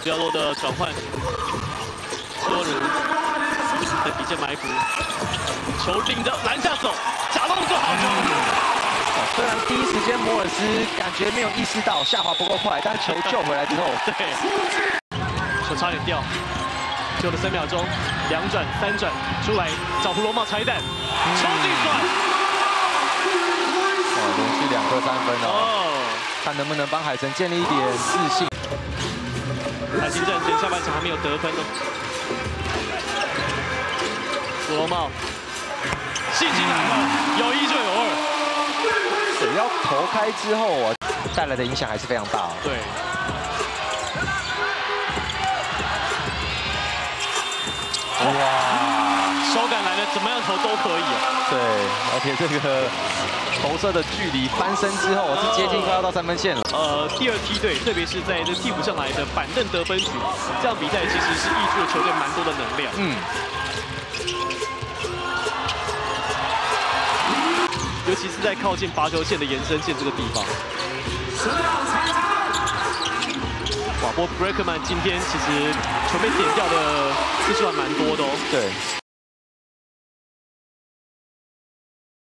比较多的转换，车如在底线埋伏，球顶着篮下走，假动作好球。 虽然第一时间摩尔斯感觉没有意识到下滑不够快，但球救回来之后， 对，球差点掉，救了3秒钟，2转3转出来找胡罗茂拆弹，球进转。 哇，连续2颗3分哦，看能不能帮海神建立一点自信。 海星战前下半场还没有得分哦。胡罗茂信心来了，有1就有2。 只要投开之后啊，带来的影响还是非常大哦。 对。哇，手感来了，怎么样投都可以啊。 对，而且这个投射的距离翻身之后是接近快要到3分线了。 第2梯队，特别是在这替补上来的板凳得分局，这样比赛其实是挹注了球队蛮多的能量。尤其是在靠近罚球线的延伸线这个地方。哇，不过 Breckman 今天其实球被点掉的次数还蛮多的哦。 对。